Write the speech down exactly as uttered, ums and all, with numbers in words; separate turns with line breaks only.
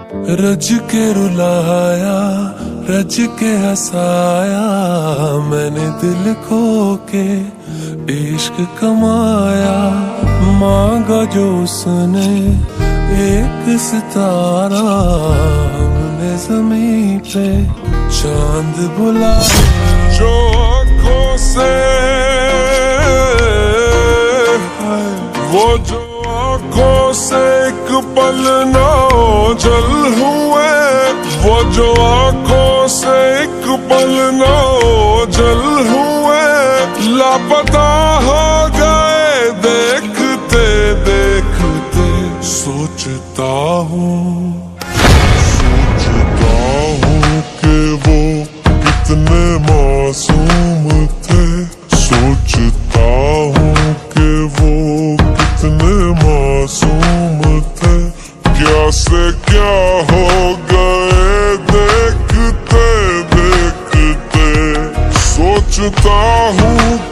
रज के रुलाया, रज के हंसाया, मैंने दिल खो के इश्क कमाया। मांगा जो उसने एक सितारा, हमने ज़मीं पे चांद बुलाया। जो आँखों से वो जो आँखों से एक पल ना ओझल हुए, वो जो आँखों से एक पल ना ओझल हुए, लापता हो गए देखते देखते। सोचता हूँ सोचता हूँ कि वो कितने मासूम थे। सोचता हूँ कि वो कितने मासूम थे। क्या से क्या हो गए देखते देखते। सोचता हूँ